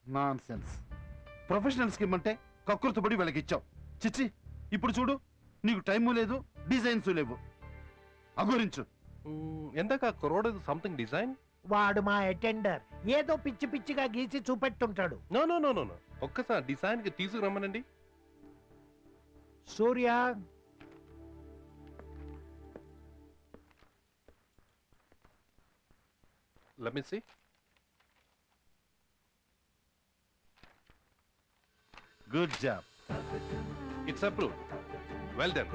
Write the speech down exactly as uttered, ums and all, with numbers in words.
Non sense. Professional scheme అంటే కక్కుర్తుపడి వెలకిచ్చావు. చిచ్చి, ఇప్పుడు చూడు, నీకు టైము లేదు, డిజైన్స్ లేవు. అగురించు. ఎందాక క్రోడ్ సంథింగ్ డిజైన్. వాడు మా అటెండర్ ఏదో పిచ్చి పిచ్చిగా గీసి చూపెట్టుంటాడు. నో నో నో నో ఒక్కసారి డిజైన్ కి తీసుకురమ్మనండి. సూర్య, let me see. Good job. It's approved. Well done.